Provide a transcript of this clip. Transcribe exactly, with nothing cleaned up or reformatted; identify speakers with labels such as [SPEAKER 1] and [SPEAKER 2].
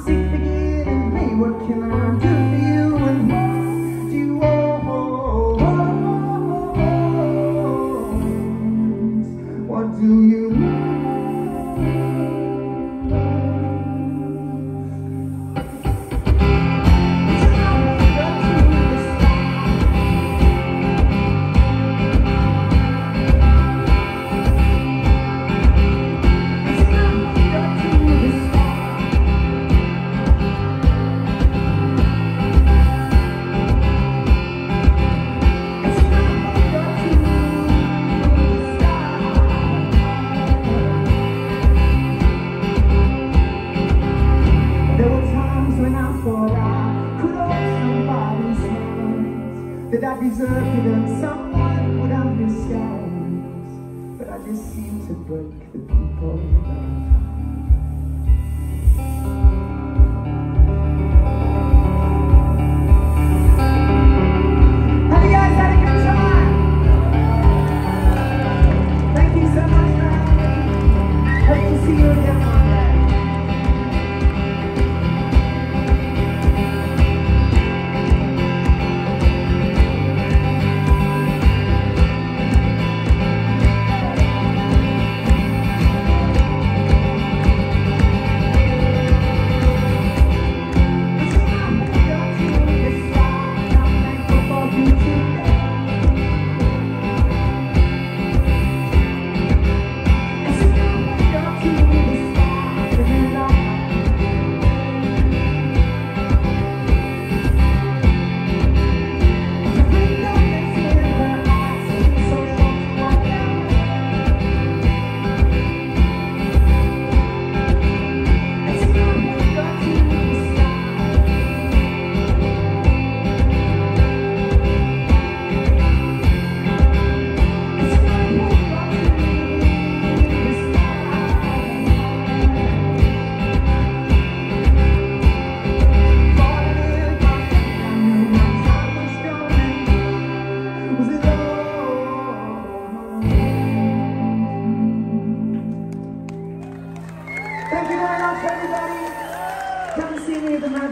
[SPEAKER 1] sick forgetting me. What can I do for you and hold you always? What do you that I deserved that someone would understand, but I just seem to break the people that I Have you guys had a good time? Thank you so much for having me. Hope to see you again one day. Thank you very much, everybody. Come see me at the